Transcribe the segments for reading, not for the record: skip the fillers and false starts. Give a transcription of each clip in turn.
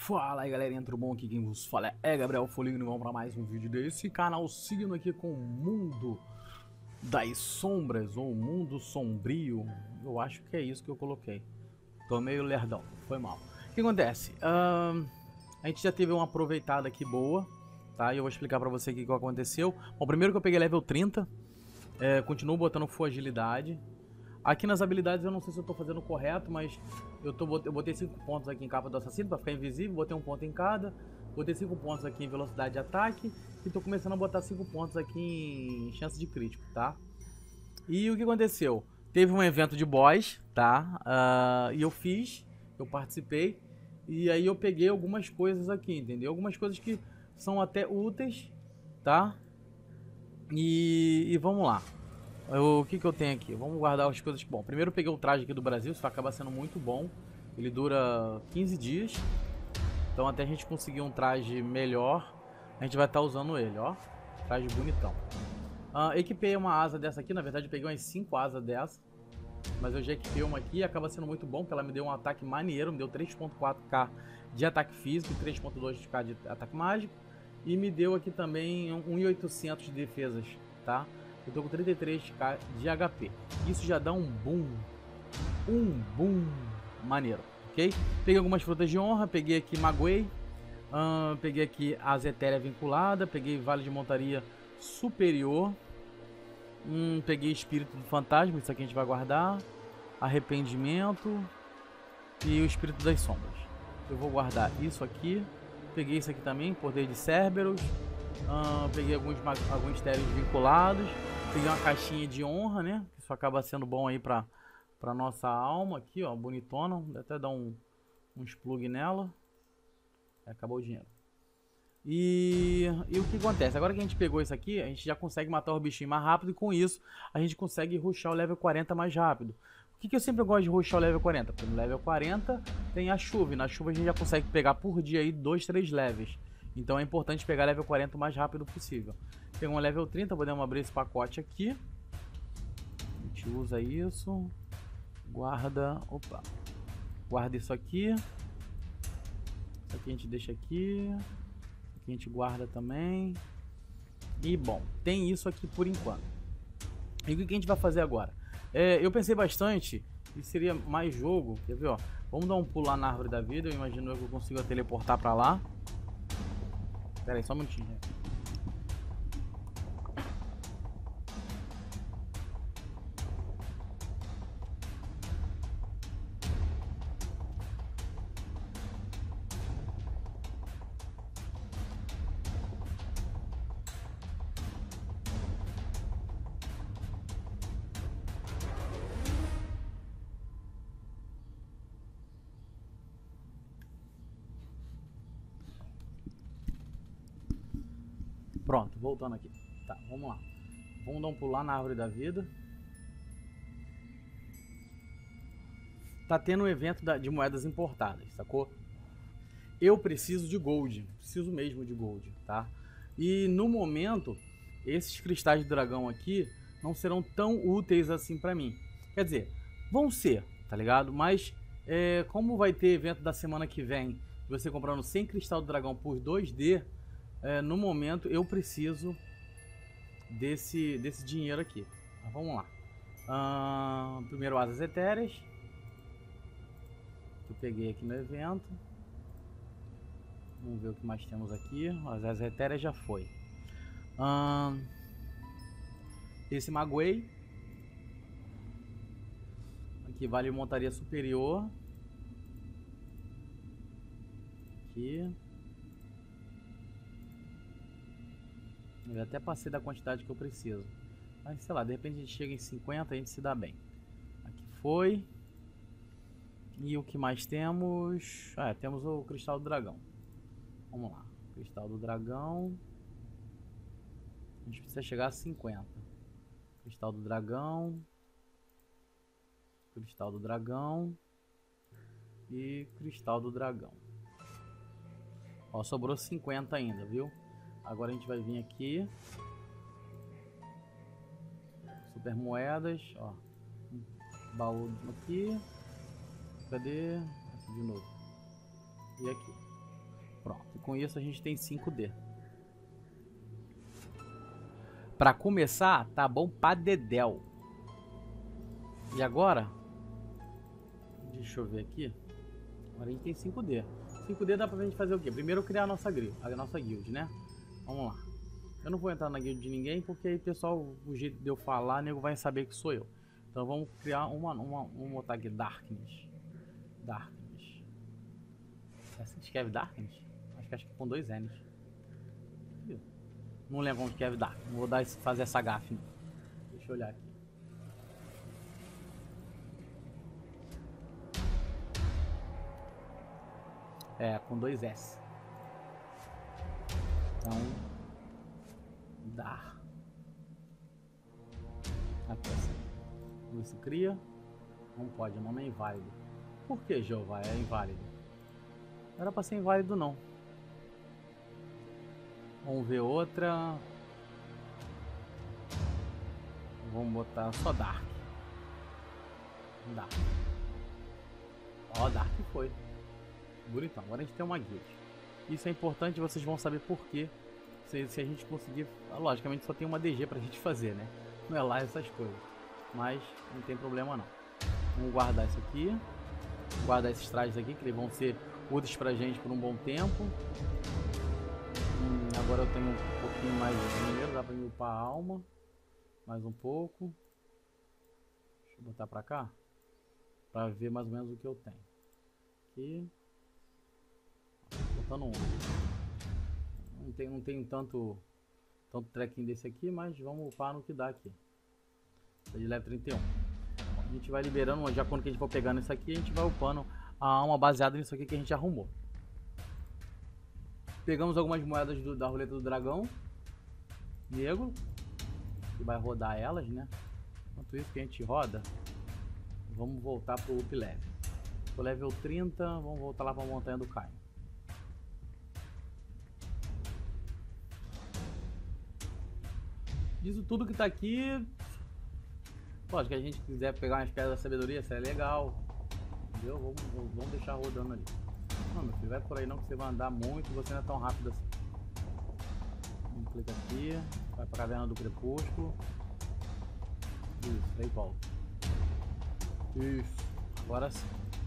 Fala aí galerinha, tudo bom? Aqui quem vos fala é Gabriel Foligno e vamos para mais um vídeo desse canal, seguindo aqui com o Mundo das Sombras, ou Mundo Sombrio. Eu acho que é isso que eu coloquei. Tô meio lerdão, foi mal. O que acontece? A gente já teve uma aproveitada aqui boa, tá? E eu vou explicar pra você aqui o que aconteceu. Bom, primeiro que eu peguei level 30, continuo botando full agilidade. Aqui nas habilidades eu não sei se eu tô fazendo correto, mas eu botei 5 pontos aqui em capa do assassino pra ficar invisível, botei 1 ponto em cada, botei 5 pontos aqui em velocidade de ataque e tô começando a botar 5 pontos aqui em chance de crítico, tá? E o que aconteceu? Teve um evento de boss, tá? E eu participei, e aí eu peguei algumas coisas aqui, entendeu? Algumas coisas que são até úteis, tá? E vamos lá. O que eu tenho aqui? Vamos guardar as coisas. Bom, primeiro eu peguei o traje aqui do Brasil, isso vai acabar sendo muito bom. Ele dura 15 dias. Então até a gente conseguir um traje melhor, a gente vai estar usando ele, ó. Traje bonitão. Equipei uma asa dessa aqui, na verdade eu peguei umas 5 asas dessa. Mas eu já equipei uma aqui e acaba sendo muito bom, porque ela me deu um ataque maneiro, me deu 3.4k de ataque físico e 3.2k de ataque mágico. E me deu aqui também 1.800 de defesas, tá? Eu tô com 33k de HP. Isso já dá um boom maneiro, ok? Peguei algumas frutas de honra, peguei aqui Maguei, peguei aqui Asa Etérea vinculada, peguei Vale de Montaria superior, peguei Espírito do Fantasma, isso aqui a gente vai guardar, Arrependimento e o Espírito das Sombras. Eu vou guardar isso aqui, peguei isso aqui também, Poder de Cerberus, peguei alguns térios vinculados, peguei uma caixinha de honra, né? Isso acaba sendo bom aí pra nossa alma aqui, ó, bonitona. Vou até dar uns plug nela. Acabou o dinheiro. E o que acontece? Agora que a gente pegou isso aqui, a gente já consegue matar o bichinho mais rápido e com isso a gente consegue rushar o level 40 mais rápido. Por que eu sempre gosto de rushar o level 40? Porque no level 40 tem a chuva, e na chuva a gente já consegue pegar por dia aí 2, 3 levels. Então é importante pegar level 40 o mais rápido possível. Pegou um level 30, podemos abrir esse pacote aqui. A gente usa isso. Guarda. Opa. Guarda isso aqui. Isso aqui a gente deixa aqui. Isso aqui a gente guarda também. E bom, tem isso aqui por enquanto. E o que a gente vai fazer agora? Eu pensei bastante e seria mais jogo. Quer ver, ó? Vamos dar um pulo lá na árvore da vida. Eu imagino que eu consiga teleportar pra lá. Pera aí, só um minutinho, gente. Pronto, voltando aqui. Tá, vamos lá. Vamos dar um pulo lá na árvore da vida. Tá tendo um evento de moedas importadas, sacou? Eu preciso de gold, preciso mesmo de gold, tá? E no momento, esses cristais de dragão aqui não serão tão úteis assim pra mim. Quer dizer, vão ser, tá ligado? Mas como vai ter evento da semana que vem, você comprando 100 cristal do dragão por 2D, no momento eu preciso desse dinheiro aqui. Mas vamos lá. Primeiro asas etéreas, que eu peguei aqui no evento. Vamos ver o que mais temos aqui. As asas etéreas já foi. Esse Maguei. Aqui vale montaria superior. Aqui. Eu até passei da quantidade que eu preciso. Mas sei lá, de repente a gente chega em 50, a gente se dá bem. Aqui foi. E o que mais temos? Temos o cristal do dragão. Vamos lá. Cristal do dragão. A gente precisa chegar a 50. Cristal do dragão. Cristal do dragão. E cristal do dragão. Ó, sobrou 50 ainda, viu? Agora a gente vai vir aqui. Super moedas, ó. Baú aqui. Cadê? Aqui de novo. E aqui. Pronto, e com isso a gente tem 5D. Pra começar, tá bom pra dedéu. E agora? Deixa eu ver aqui. Agora a gente tem 5D. 5D dá pra gente fazer o quê? Primeiro criar a nossa guild, né? Vamos lá. Eu não vou entrar na guild de ninguém, porque aí, pessoal, o jeito de eu falar, nego vai saber que sou eu. Então vamos criar vamos botar aqui Darkness. Darkness. É assim que escreve Darkness? Acho que é com 2 N's. Não lembro como escreve Darkness. Não vou fazer essa gafe. Deixa eu olhar aqui. É, com 2 S. Então, dar. Aqui assim. Vamos ver se cria. Não pode, o nome é inválido. Por que, Jeová? É inválido. Não era pra ser inválido, não. Vamos ver outra. Vamos botar só Dark. Dark. Ó, Dark foi. Bonitão. Agora a gente tem uma guild. Isso é importante, vocês vão saber por quê. Se a gente conseguir... Logicamente só tem uma DG pra gente fazer, né? Não é lá essas coisas. Mas não tem problema não. Vamos guardar isso aqui. Guardar esses trajes aqui, que eles vão ser úteis pra gente por um bom tempo. Agora eu tenho um pouquinho mais de dinheiro. Dá pra me upar a alma. Mais um pouco. Deixa eu botar pra cá. Pra ver mais ou menos o que eu tenho. Aqui. Botando um. Não tem tanto trequinho desse aqui, mas vamos upar no que dá aqui. Tá de level 31. A gente vai liberando, já quando que a gente for pegando isso aqui, a gente vai upando a alma baseada nisso aqui que a gente arrumou. Pegamos algumas moedas da roleta do dragão negro, que vai rodar elas, né? Enquanto isso que a gente roda, vamos voltar pro up level. Pro level 30, vamos voltar lá pra montanha do Caio. Disso tudo que tá aqui, lógico que a gente quiser pegar umas pedras da sabedoria, isso é legal, entendeu? Vamos deixar rodando ali. Não, meu filho, vai por aí não, que você vai andar muito e você não é tão rápido assim. Vamos clicar aqui, vai pra caverna do crepúsculo. Isso, aí volta. Isso, agora sim.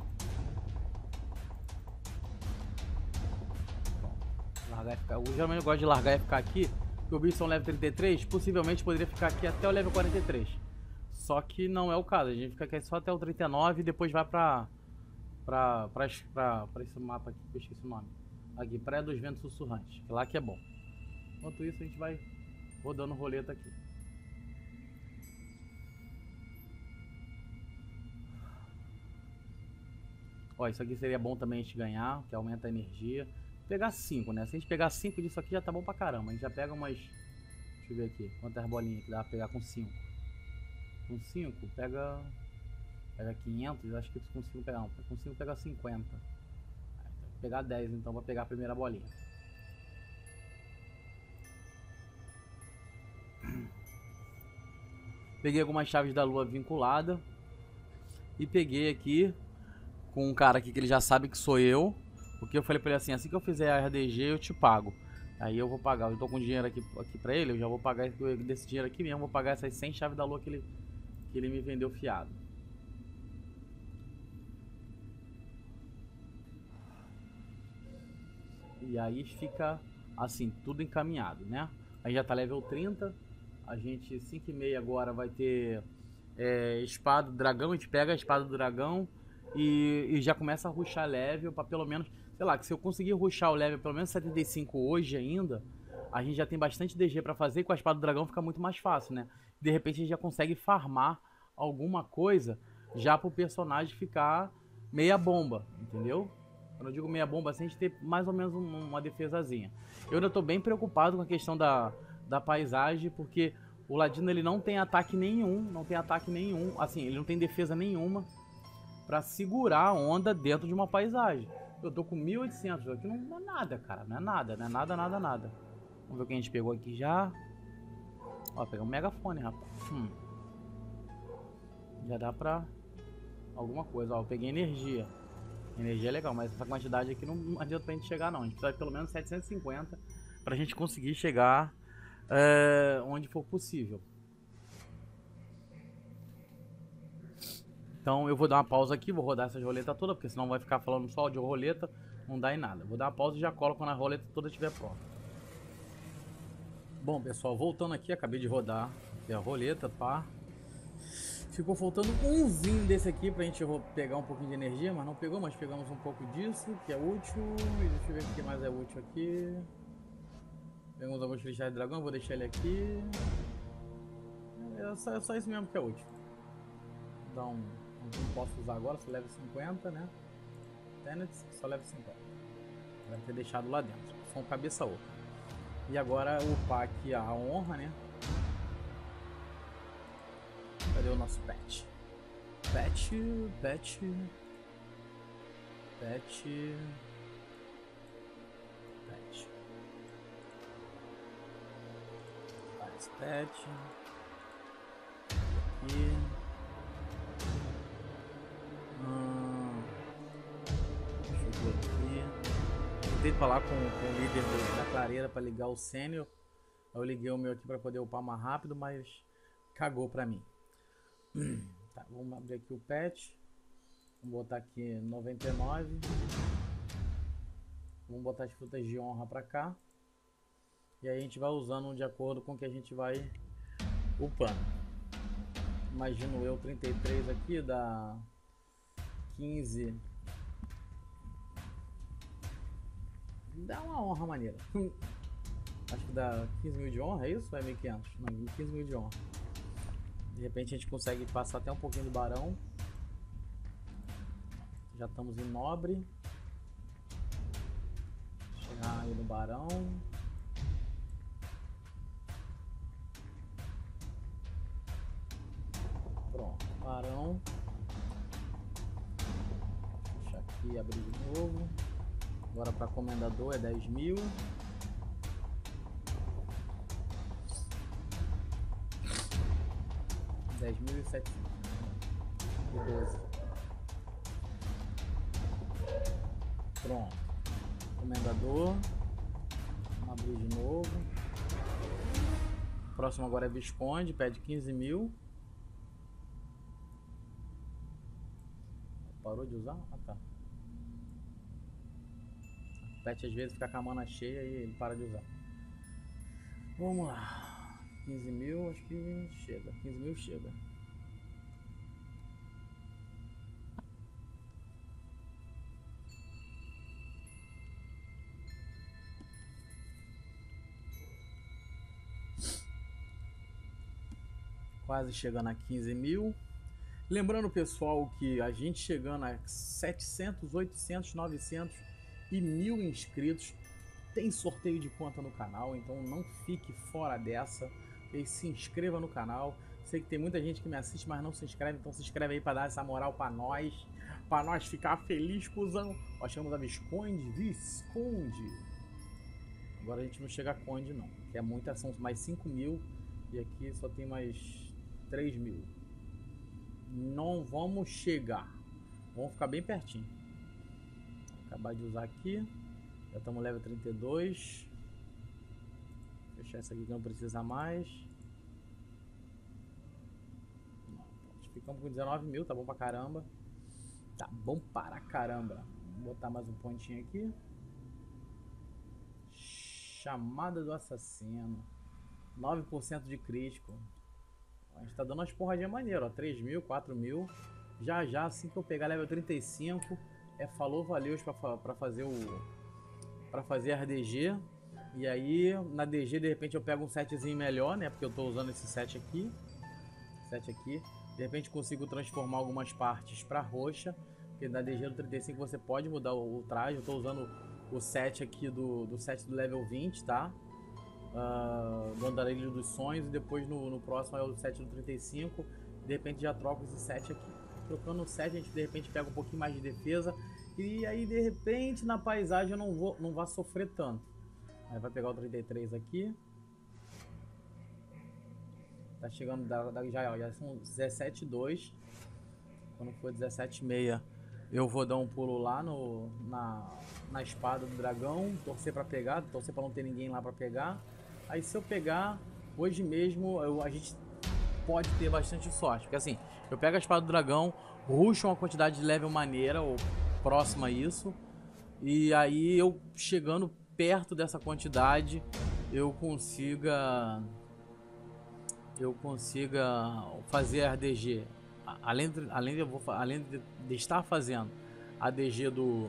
Largar FK. Eu geralmente gosto de largar FK aqui, porque o bicho são level 33, possivelmente poderia ficar aqui até o level 43. Só que não é o caso, a gente fica aqui só até o 39 e depois vai pra esse mapa aqui, que eu esqueci o nome. Aqui, Praia dos Ventos Sussurrantes, que lá que é bom. Enquanto isso a gente vai rodando roleta aqui. Ó, isso aqui seria bom também a gente ganhar, que aumenta a energia. Pegar 5, né? Se a gente pegar 5 disso aqui já tá bom pra caramba. A gente já pega umas... Deixa eu ver aqui, quantas bolinhas que dá pra pegar com 5. Com 5, pega 500, acho que com 5 pegar, com 5 pega 50. Vou pegar 10 então pra pegar a primeira bolinha. Peguei algumas chaves da lua vinculada. E peguei aqui com um cara aqui que ele já sabe que sou eu. Porque eu falei pra ele assim, assim que eu fizer a RDG eu te pago. Aí eu vou pagar, eu tô com dinheiro aqui pra ele, eu já vou pagar desse dinheiro aqui mesmo, vou pagar essas 100 chaves da lua que ele me vendeu fiado. E aí fica assim, tudo encaminhado, né? Aí já tá level 30, a gente 5,5 agora vai ter espada do dragão, a gente pega a espada do dragão e já começa a rushar level pra pelo menos, sei lá, que se eu conseguir rushar o level pelo menos 75 hoje ainda, a gente já tem bastante DG pra fazer e com a espada do dragão fica muito mais fácil, né? De repente a gente já consegue farmar alguma coisa já pro personagem ficar meia bomba, entendeu? Quando eu digo meia bomba assim, a gente tem mais ou menos uma defesazinha. Eu ainda tô bem preocupado com a questão da paisagem, porque o Ladino ele não tem ataque nenhum, assim, ele não tem defesa nenhuma pra segurar a onda dentro de uma paisagem. Eu tô com 1800, aqui não é nada, cara, não é nada. Vamos ver o que a gente pegou aqui já. Ó, pegar um megafone, rapaz. Já dá pra alguma coisa, ó, eu peguei energia. Energia é legal, mas essa quantidade aqui não adianta pra gente chegar não. A gente precisa de pelo menos 750 pra gente conseguir chegar onde for possível. Então eu vou dar uma pausa aqui, vou rodar essas roletas todas, porque senão vai ficar falando só de roleta, não dá em nada. Vou dar uma pausa e já colo quando a roleta toda estiver pronta. Bom, pessoal, voltando aqui, acabei de rodar aqui a roleta, pá. Ficou faltando umzinho desse aqui pra gente pegar um pouquinho de energia, mas não pegou, mas pegamos um pouco disso, que é útil. E deixa eu ver o que mais é útil aqui. Pegamos alguns cristais de dragão, vou deixar ele aqui. É só isso mesmo que é útil. Dá não posso usar agora, só leva 50, né? Tenets, só leva 50. Deve ter deixado lá dentro, só um cabeça oca. E agora upar aqui a honra, né? Cadê o nosso pet? Pet. Faz pet. Aqui. Deixa eu ver aqui. Tentei falar com o líder da clareira para ligar o sênior. Eu liguei o meu aqui para poder upar mais rápido, mas cagou para mim. Tá, vamos abrir aqui o pet. Vamos botar aqui 99. Vamos botar as frutas de honra para cá. E aí a gente vai usando de acordo com o que a gente vai upando. Imagino eu 33 aqui, dá 15. Dá uma honra maneira. Acho que dá 15 mil de honra, é isso? Ou é 1500? Não, 15 mil de honra. De repente a gente consegue passar até um pouquinho do barão. Já estamos em nobre. Chegar aí no barão. Pronto, barão. Deixa aqui abrir de novo. Agora para comendador é 10 mil. E 12. Pronto. Comendador. Vamos abrir de novo. O próximo agora é Visconde, pede 15 mil. Parou de usar? Ah, tá. O pet às vezes fica com a mana cheia e ele para de usar. Vamos lá. 15 mil, acho que chega. 15 mil chega. Quase chegando a 15 mil. Lembrando, pessoal, que a gente chegando a 700, 800, 900 e 1000 inscritos, tem sorteio de conta no canal, então não fique fora dessa. E se inscreva no canal. Sei que tem muita gente que me assiste, mas não se inscreve, então se inscreve aí para dar essa moral para nós ficar feliz, cuzão. Ó, chegamos a Visconde. Agora a gente não chega a Conde não, que é muita, são mais 5 mil e aqui só tem mais 3 mil. Não vamos chegar, vamos ficar bem pertinho. Vou acabar de usar aqui, já estamos level 32. Fechar essa aqui que não precisa mais. Ficamos com 19 mil, tá bom pra caramba. Tá bom para caramba. Vou botar mais um pontinho aqui. Chamada do assassino. 9% de crítico. A gente tá dando umas porradinhas maneiras, ó. 3 mil, 4 mil. Já já, assim que eu pegar level 35, falou valeus pra fazer pra fazer a DG. E aí, na DG, de repente eu pego um setzinho melhor, né? Porque eu tô usando esse set aqui. De repente consigo transformar algumas partes pra roxa. Porque na DG do 35 você pode mudar o traje. Eu tô usando o set aqui do set do level 20, tá? Do Andarilho dos Sonhos. E depois no próximo é o set do 35. De repente já troco esse set aqui. Trocando o set, a gente de repente pega um pouquinho mais de defesa. E aí de repente na paisagem eu não vou sofrer tanto. Aí vai pegar o 33 aqui. Tá chegando já são 17,2. Quando for 17,6 eu vou dar um pulo lá na espada do dragão, torcer pra pegar, torcer pra não ter ninguém lá pra pegar. Aí se eu pegar, hoje mesmo a gente pode ter bastante sorte, porque assim, eu pego a espada do dragão, rusho uma quantidade de level maneira, ou próxima a isso, e aí eu chegando perto dessa quantidade, eu consiga fazer a DG. Além de estar fazendo a DG do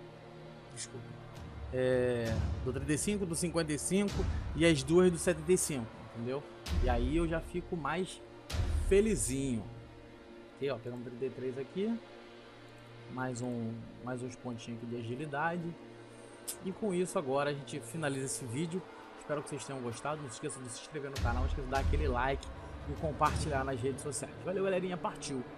do 35, do 55 e as duas do 75, entendeu? E aí eu já fico mais felizinho. Aqui, ó, pegamos 33 aqui, mais uns pontinhos aqui de agilidade. E com isso agora a gente finaliza esse vídeo. Espero que vocês tenham gostado. Não se esqueça de se inscrever no canal, não esqueça de dar aquele like e compartilhar nas redes sociais. Valeu, galerinha, partiu!